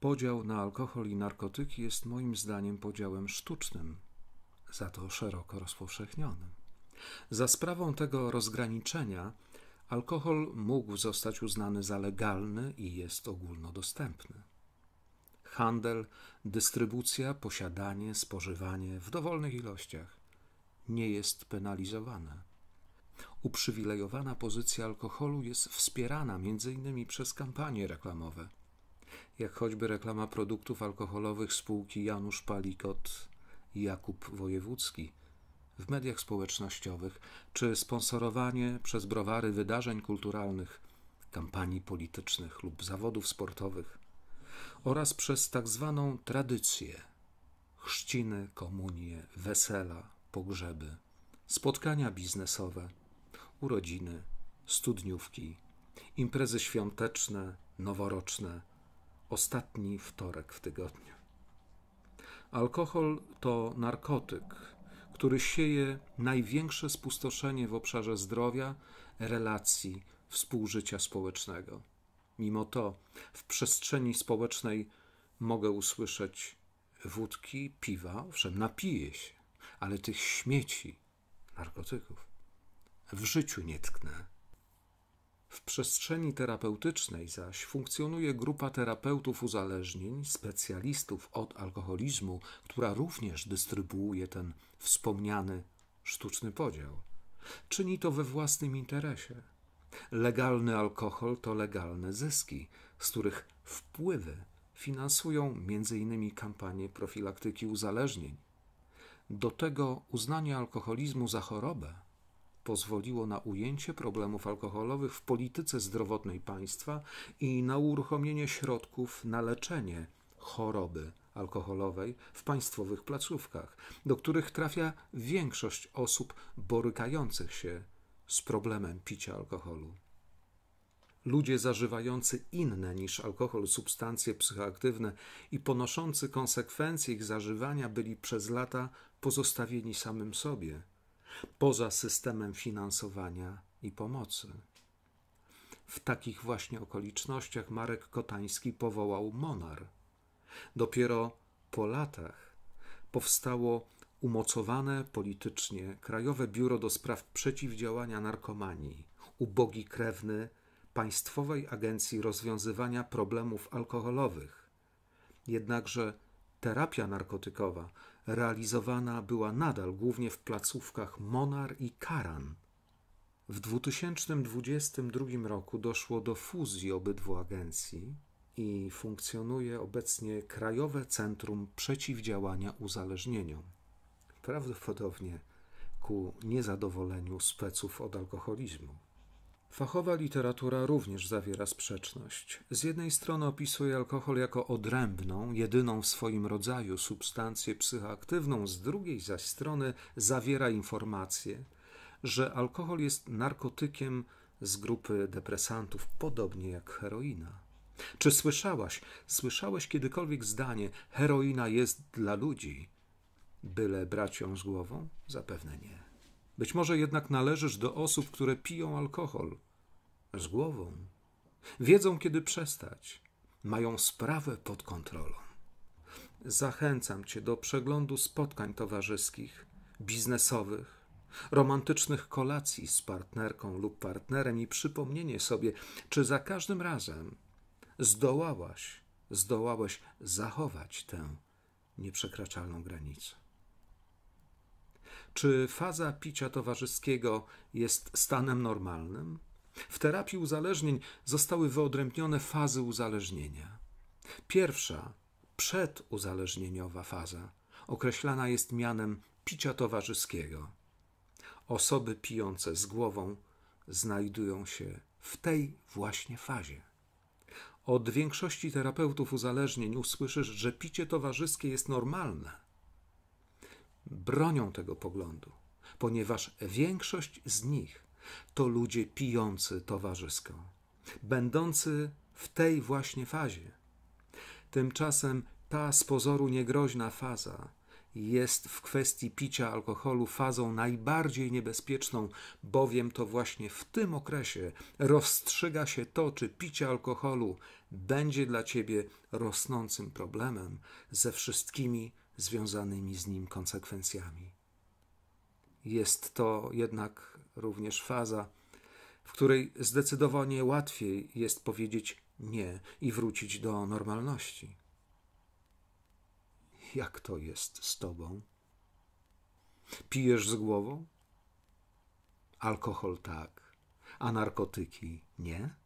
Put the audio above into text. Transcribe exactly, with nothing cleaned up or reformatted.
Podział na alkohol i narkotyki jest moim zdaniem podziałem sztucznym, za to szeroko rozpowszechnionym. Za sprawą tego rozgraniczenia alkohol mógł zostać uznany za legalny i jest ogólnodostępny. Handel, dystrybucja, posiadanie, spożywanie w dowolnych ilościach nie jest penalizowane. Uprzywilejowana pozycja alkoholu jest wspierana między innymi przez kampanie reklamowe, jak choćby reklama produktów alkoholowych spółki Janusz Palikot i Jakub Wojewódzki w mediach społecznościowych, czy sponsorowanie przez browary wydarzeń kulturalnych, kampanii politycznych lub zawodów sportowych oraz przez tak zwaną tradycję, chrzciny, komunie, wesela, pogrzeby, spotkania biznesowe, urodziny, studniówki, imprezy świąteczne, noworoczne, ostatni wtorek w tygodniu. Alkohol to narkotyk, który sieje największe spustoszenie w obszarze zdrowia, relacji, współżycia społecznego. Mimo to w przestrzeni społecznej mogę usłyszeć wódki, piwa, owszem, napiję się, ale tych śmieci, narkotyków w życiu nie tknę. W przestrzeni terapeutycznej zaś funkcjonuje grupa terapeutów uzależnień, specjalistów od alkoholizmu, która również dystrybuuje ten wspomniany sztuczny podział. Czyni to we własnym interesie. Legalny alkohol to legalne zyski, z których wpływy finansują między innymi kampanie profilaktyki uzależnień. Do tego uznanie alkoholizmu za chorobę pozwoliło na ujęcie problemów alkoholowych w polityce zdrowotnej państwa i na uruchomienie środków na leczenie choroby alkoholowej w państwowych placówkach, do których trafia większość osób borykających się z problemem picia alkoholu. Ludzie zażywający inne niż alkohol substancje psychoaktywne i ponoszący konsekwencje ich zażywania byli przez lata pozostawieni samym sobie, poza systemem finansowania i pomocy. W takich właśnie okolicznościach Marek Kotański powołał Monar. Dopiero po latach powstało umocowane politycznie Krajowe Biuro do Spraw Przeciwdziałania Narkomanii, ubogi krewny Państwowej Agencji Rozwiązywania Problemów Alkoholowych. Jednakże terapia narkotykowa realizowana była nadal głównie w placówkach Monar i Karan. W dwa tysiące dwudziestym drugim roku doszło do fuzji obydwu agencji i funkcjonuje obecnie Krajowe Centrum Przeciwdziałania Uzależnieniom. Prawdopodobnie ku niezadowoleniu speców od alkoholizmu. Fachowa literatura również zawiera sprzeczność. Z jednej strony opisuje alkohol jako odrębną, jedyną w swoim rodzaju substancję psychoaktywną, z drugiej zaś strony zawiera informację, że alkohol jest narkotykiem z grupy depresantów, podobnie jak heroina. Czy słyszałaś, słyszałeś kiedykolwiek zdanie heroina jest dla ludzi, byle brać ją z głową? Zapewne nie. Być może jednak należysz do osób, które piją alkohol z głową. Wiedzą, kiedy przestać. Mają sprawę pod kontrolą. Zachęcam cię do przeglądu spotkań towarzyskich, biznesowych, romantycznych kolacji z partnerką lub partnerem i przypomnienie sobie, czy za każdym razem zdołałaś, zdołałeś zachować tę nieprzekraczalną granicę. Czy faza picia towarzyskiego jest stanem normalnym? W terapii uzależnień zostały wyodrębnione fazy uzależnienia. Pierwsza, przeduzależnieniowa faza, określana jest mianem picia towarzyskiego. Osoby pijące z głową znajdują się w tej właśnie fazie. Od większości terapeutów uzależnień usłyszysz, że picie towarzyskie jest normalne. Bronią tego poglądu, ponieważ większość z nich to ludzie pijący towarzysko, będący w tej właśnie fazie. Tymczasem ta z pozoru niegroźna faza jest w kwestii picia alkoholu fazą najbardziej niebezpieczną, bowiem to właśnie w tym okresie rozstrzyga się to, czy picie alkoholu będzie dla ciebie rosnącym problemem ze wszystkimi związanymi z nim konsekwencjami. Jest to jednak również faza, w której zdecydowanie łatwiej jest powiedzieć nie i wrócić do normalności. Jak to jest z tobą? Pijesz z głową? Alkohol tak, a narkotyki nie?